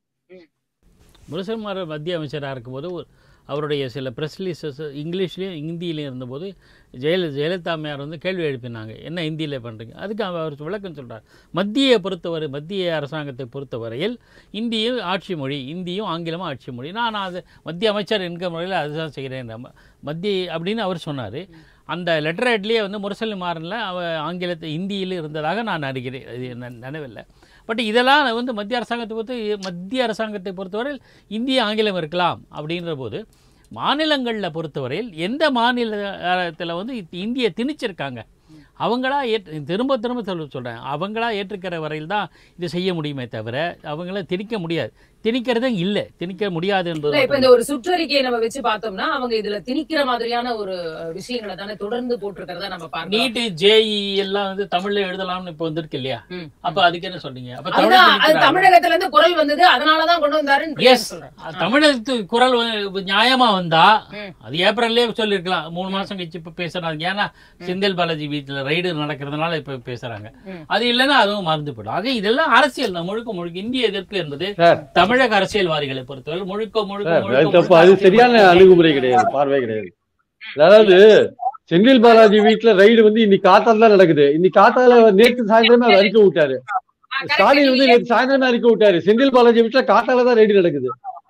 முரசல்மார் மத்திய அமைச்சராக இருக்கும்போது அவருடைய சில ப்ரெஸ் ரிலீசஸ் இங்கிலீஷ்லேயும் ஹிந்தியிலையும் இருந்தபோது ஜெயலலிதா அம்மையார் வந்து கேள்வி எழுப்பினாங்க, என்ன ஹிந்தியில் பண்ணுறீங்க? அதுக்கு அவர் விளக்கம் சொல்கிறார். மத்திய அரசாங்கத்தை பொறுத்தவரையில் இந்தியும் ஆட்சி மொழி, இந்தியும் ஆங்கிலமும் ஆட்சி மொழி. நான் அது மத்திய அமைச்சர் என்கிற முறையில் அதுதான் செய்கிறேன் அப்படின்னு அவர் சொன்னார். அந்த லெட்டர் ஹெட்லேயே வந்து முரசல்மாரில் ஆங்கிலத்தை ஹிந்தியில் இருந்ததாக நான் அறிகிறேன், அது நினைவில்லை. பட் இதெல்லாம் வந்து மத்திய அரசாங்கத்தை பொறுத்தவரையில் இந்திய ஆங்கிலம் இருக்கலாம் அப்படின்ற போது, மாநிலங்களில் பொறுத்தவரையில் எந்த மாநிலத்தில் வந்து இந்தியை திணிச்சிருக்காங்க அவங்களா திரும்ப சொல்கிறேன், அவங்களா ஏற்றுக்கிற வரையில் தான் இது செய்ய முடியுமே தவிர அவங்கள திணிக்க முடியாது. திணிக்கிறதே இல்லை, திணிக்க முடியாது என்பது. இப்ப இந்த ஒரு சுற்றறிக்கையை நம்ம வச்சு பார்த்தோம்னா அவங்க இதுல திணிக்கிற மாதிரியான ஒரு விஷயங்களை தானே தொடர்ந்து போட்டிருக்கிறதா நம்ம பார்க்கலாம். நீட் ஜேஇ எல்லாம் வந்து தமிழ்ல எழுதலாம்னு இப்ப வந்திருக்கு இல்லையா? அப்ப அதுக்கு என்ன சொல்றீங்க? அப்ப தமிழகத்துல இருந்து குரல் வந்தது, அதனாலதான் கொண்டு வந்தாரு. தமிழகத்து குரல் நியாயமா வந்தா அது ஏப்ரல்லே சொல்லிருக்கலாம். 3 மாசம் கழிச்சு இப்ப பேசுறாங்க. ஏன்னா செந்தில் பாலாஜி வீட்டுல ரைடு நடக்கிறதுனால இப்ப பேசுறாங்க. அது இல்லைன்னா அதுவும் மறந்து போயிடும். ஆக இதெல்லாம் அரசியல் முழுக்க இந்திய எதிர்ப்பு என்பது தமிழக அரசியல்வாதிகளை பொறுத்தவரை முழுக்க அது சரியான அணுகுமுறை கிடையாது, பார்வை கிடையாது. அதாவது செந்தில் பாலாஜி வீட்டுல ரைடு வந்து இன்னைக்கு காத்தால தான் நடக்குது. இன்னைக்கு காத்தால நேற்று சாயந்தரமே அவர் அறிக்கை விட்டாரு. ஸ்டாலின் வந்து நேற்று சாயந்தரமே அறிக்கை விட்டாரு. செந்தில் பாலாஜி வீட்டுல காத்தால தான் ரைடு நடக்குது.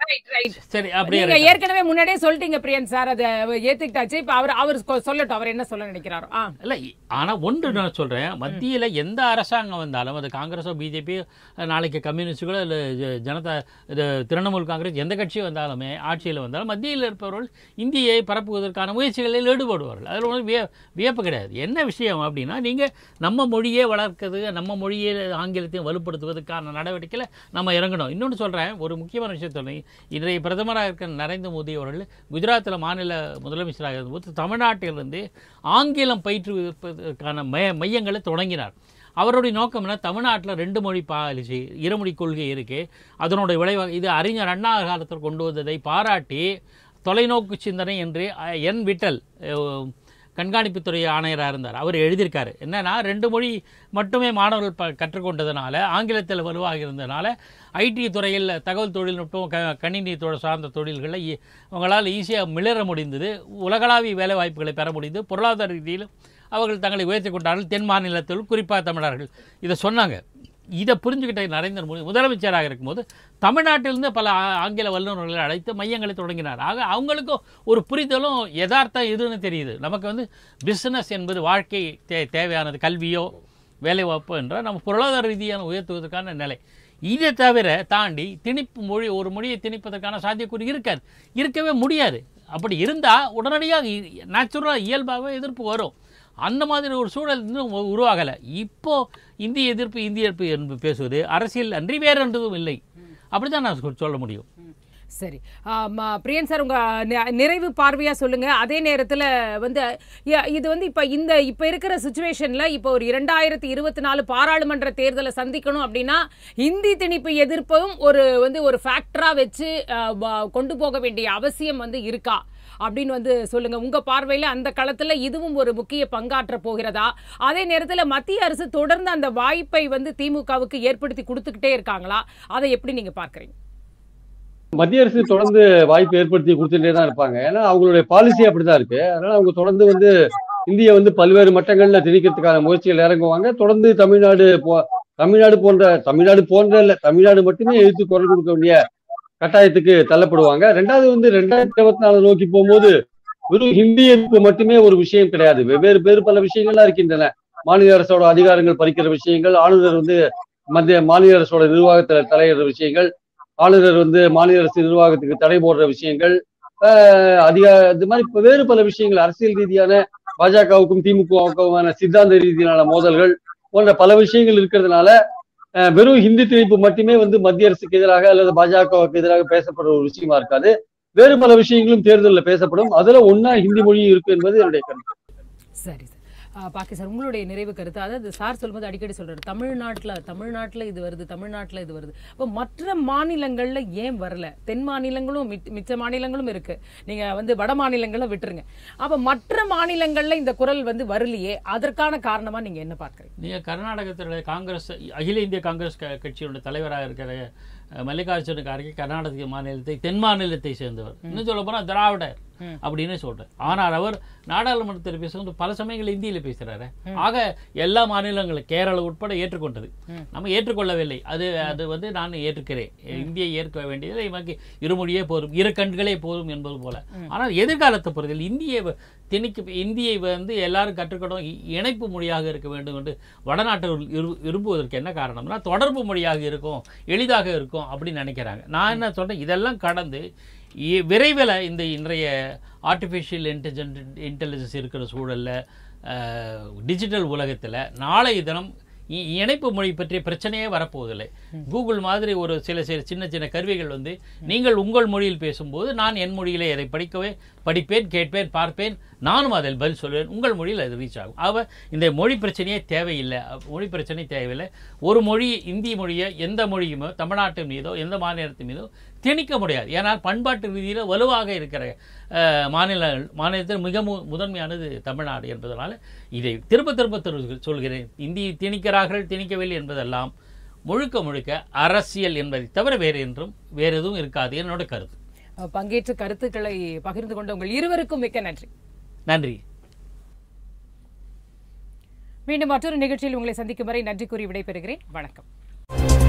சரி, அப்படியே நீங்க ஏற்கனவே முன்னாடியே சொல்லிட்டீங்க பிரியன் சார், அதை ஏத்துக்கிட்டாச்சு. இப்ப அவர் சொல்லட்டும், அவர் என்ன சொல்ல நினைக்கிறாரோ. இல்ல, ஆனா ஒன்று நான் சொல்றேன், மத்தியில எந்த அரசாங்கம் வந்தாலும், அது காங்கிரஸோ பிஜேபி, நாளைக்கு கம்யூனிஸ்டுகளோ இல்ல ஜனதா திரிணாமுல் காங்கிரஸ், எந்த கட்சி வந்தாலுமே ஆட்சியில் வந்தாலும் மத்தியில் இருப்பவர்கள் இந்தியை பரப்புவதற்கான முயற்சிகளில் ஈடுபடுவார்கள். அதில் ஒன்றும் வியப்பு கிடையாது. என்ன விஷயம் அப்படின்னா, நீங்கள் நம்ம மொழியே வளர்க்கிறது, நம்ம மொழியை ஆங்கிலத்தையும் வலுப்படுத்துவதற்கான நடவடிக்கையில் நம்ம இறங்கணும். இன்னொன்று சொல்கிறேன், ஒரு முக்கியமான விஷயம் சொல்றேன். இன்றைய பிரதமராக இருக்கிற நரேந்திர மோடி அவர்கள் குஜராத்தில் மாநில முதலமைச்சராக இருந்தபோது தமிழ்நாட்டிலிருந்து ஆங்கிலம் பயிற்றுவிப்பதற்கான மையங்களை தொடங்கினார். அவருடைய நோக்கம் என்ன, தமிழ்நாட்டில் 2 மொழி பாலிசி, இருமொழி கொள்கை இருக்குது, அதனுடைய விளைவாக இது அறிஞர் அண்ணா காலத்தில் கொண்டு வந்ததை பாராட்டி தொலைநோக்கு சிந்தனை என்று என் விட்டல் கண்காணிப்புத்துறை ஆணையராக இருந்தார். அவர் எழுதியிருக்காரு என்னன்னா, 2 மொழி மட்டுமே மாணவர்கள் கற்றுக்கொண்டதுனால, ஆங்கிலத்தில் வலுவாக இருந்ததுனால ஐடி துறையில் தகவல் தொழில்நுட்பம் கணினி சார்ந்த தொழில்களில் அவங்களால் ஈஸியாக மிளற முடிந்தது, உலகளாவிய வேலை வாய்ப்புகளை பெற முடிந்தது, பொருளாதார ரீதியிலும் அவர்கள் தங்களை உயர்த்தி கொண்டார்கள், தென் மாநிலத்தில் குறிப்பாக தமிழர்கள் இதை சொன்னாங்க. இதை புரிஞ்சுக்கிட்ட நரேந்திர மோடி முதலமைச்சராக இருக்கும்போது தமிழ்நாட்டிலிருந்து பல ஆங்கில வல்லுநர்களை அழைத்து மையங்களை தொடங்கினார். ஆக அவங்களுக்கும் ஒரு புரிதலும் யதார்த்தம் இதுன்னு தெரியுது. நமக்கு பிஸ்னஸ் என்பது வாழ்க்கை தேவையானது, கல்வியோ வேலைவாய்ப்போ என்றால் நம்ம பொருளாதார ரீதியான உயர்த்துவதற்கான நிலை. இதை தவிர தாண்டி திணிப்பு மொழி, ஒரு மொழியை திணிப்பதற்கான சாத்தியக்கூறு இருக்கவே முடியாது. அப்படி இருந்தால் உடனடியாக நேச்சுரலாக இயல்பாகவே எதிர்ப்பு வரும். அந்த மாதிரி ஒரு சூழல் இன்னும் உருவாகலை. இப்போது இந்திய எதிர்ப்பு என்று பேசுவது அரசியல் அன்றி வேறு என்றதும் இல்லை. அப்படி தான் நான் சொல்ல முடியும். சரி, பிரியன் சார், உங்கள் நிறைவு பார்வையாக சொல்லுங்கள். அதே நேரத்தில் இது இப்போ இருக்கிற சுச்சுவேஷனில் இப்போ ஒரு 2024 பாராளுமன்ற தேர்தலை சந்திக்கணும் அப்படின்னா இந்தி திணிப்பு எதிர்ப்பும் ஒரு ஃபேக்டராக வச்சு கொண்டு போக வேண்டிய அவசியம் இருக்கா அப்படின்னு சொல்லுங்க. உங்க பார்வையில் அந்த களத்துல இதுவும் ஒரு முக்கிய பங்காற்ற போகிறதா? அதே நேரத்தில் மத்திய அரசு தொடர்ந்து அந்த வாய்ப்பை திமுகவுக்கு ஏற்படுத்தி கொடுத்துக்கிட்டே இருக்காங்களா? அதை எப்படி நீங்க பார்க்கறீங்க? மத்திய அரசு தொடர்ந்து வாய்ப்பு ஏற்படுத்தி கொடுத்துட்டே தான் இருப்பாங்க. ஏன்னா அவங்களுடைய பாலிசி அப்படிதான் இருக்கு. அதனால அவங்க தொடர்ந்து இந்திய பல்வேறு மட்டங்கள்ல திணிக்கிறதுக்கான முயற்சிகள் இறங்குவாங்க. தொடர்ந்து தமிழ்நாடு போன்ற இல்ல, தமிழ்நாடு மட்டுமே எதிர்த்து குரல் கொடுக்க வேண்டிய கட்டாயத்துக்கு தள்ளப்படுவாங்க. ரெண்டாவது 2024 நோக்கி போகும்போது வெறும் ஹிந்தி எதிர்ப்பு மட்டுமே ஒரு விஷயம் கிடையாது. வேறு பல விஷயங்கள்லாம் இருக்கின்றன. மாநில அரசோட அதிகாரங்கள் பறிக்கிற விஷயங்கள், ஆளுநர் மாநில அரசோட நிர்வாகத்துல தலையிடுற விஷயங்கள், ஆளுநர் மாநில அரசு நிர்வாகத்துக்கு தடை போடுற விஷயங்கள், இது மாதிரி வேறு பல விஷயங்கள், அரசியல் ரீதியான பாஜகவுக்கும் திமுகவுக்குமான சித்தாந்த ரீதியிலான மோதல்கள் போன்ற பல விஷயங்கள் இருக்கிறதுனால வெறும் ஹிந்தி திணிப்பு மட்டுமே மத்திய அரசுக்கு எதிராக அல்லது பாஜகவுக்கு எதிராக பேசப்படுற ஒரு விஷயமா இருக்காது. வேறு பல விஷயங்களும் தேர்தலில் பேசப்படும். அதுல ஒன்னா ஹிந்தி மொழி இருக்கு என்பது என்னுடைய கருத்து. சரி சார், பாக்கி சார், உங்களுடைய நிறைவு கருத்து. அதாவது சார் சொல்லும்போது அடிக்கடி சொல்றாரு, தமிழ்நாட்டில் இது வருது. அப்போ மற்ற மாநிலங்கள்ல ஏன் வரல? தென் மாநிலங்களும் மிச்ச மாநிலங்களும் இருக்கு, நீங்க வட மாநிலங்களை விட்டுருங்க. அப்ப மற்ற மாநிலங்கள்ல இந்த குரல் வரலையே, அதற்கான காரணமா நீங்க என்ன பார்க்கறீங்க? நீங்க கர்நாடகத்தில் காங்கிரஸ், அகில இந்திய காங்கிரஸ் கட்சியோட தலைவராக இருக்கிற மல்லிகார்ஜுன கார்கே கர்நாடக மாநிலத்தை, தென் மாநிலத்தை சேர்ந்தவர். இன்னும் சொல்ல போனா திராவிடர் அப்படின்னு சொல்றேன். ஆனால் அவர் நாடாளுமன்றத்தில் பேசும்போது பல சமயங்கள் இந்தியில பேசுறாரு. ஆக எல்லா மாநிலங்களும் கேரளா உட்பட ஏற்றுக்கொண்டது. நம்ம ஏற்றுக்கொள்ளவில்லை. அது நான் ஏற்றுக்கிறேன். இந்தியை ஏற்க வேண்டியது நமக்கு இருமொழியே போதும், இரு கண்களே போதும் என்பது போல. ஆனால் எதிர்காலத்தை பொறுத்தவரை இந்தியை எல்லாரும் கற்றுக்கணும், இணைப்பு மொழியாக இருக்க வேண்டும் என்று வடநாட்டில் விரும்புவதற்கு என்ன காரணம்னா, தொடர்பு மொழியாக இருக்கும், எளிதாக இருக்கும் அப்படின்னு நினைக்கிறாங்க. நான் என்ன சொல்றேன், இதெல்லாம் கடந்து விரைவில் இன்றைய ஆர்டிஃபிஷியல் இன்டெலிஜென்ஸ் இருக்கிற சூழலில், டிஜிட்டல் உலகத்தில் நாளைய தினம் இணைப்பு மொழி பற்றிய பிரச்சனையே வரப்போவதில்லை. கூகுள் மாதிரி ஒரு சில சின்ன கருவிகள் நீங்கள் உங்கள் மொழியில் பேசும்போது நான் என் மொழியிலே அதை படிப்பேன், கேட்பேன், பார்ப்பேன், நானும் அதில் பதில் சொல்வேன், உங்கள் மொழியில் அது ரீச் ஆகும். இந்த மொழி பிரச்சனையே தேவையில்லை. ஒரு மொழி, இந்தி மொழியை எந்த மொழியுமோ தமிழ்நாட்டு மீதோ எந்த மாநிலத்தின் மீதோ திணிக்க முடியாது. ஏன்னால் பண்பாட்டு ரீதியில் வலுவாக இருக்கிற மாநிலத்தில் மிக முதன்மையானது தமிழ்நாடு என்பதனால இதை திரும்ப சொல்கிறேன். இந்தி திணிக்கவில்லை என்பதெல்லாம் முழுக்க அரசியல் என்பதை தவிர வேறு எதுவும் இருக்காது என்னோட கருத்து. பங்கேற்ற கருத்துக்களை பகிர்ந்து கொண்ட உங்கள் இருவருக்கும் மிக்க நன்றி. நன்றி. மீண்டும் மற்றொரு நிகழ்ச்சியில் உங்களை சந்திக்கும் வரை நன்றி கூறி விடைபெறுகிறேன். வணக்கம்.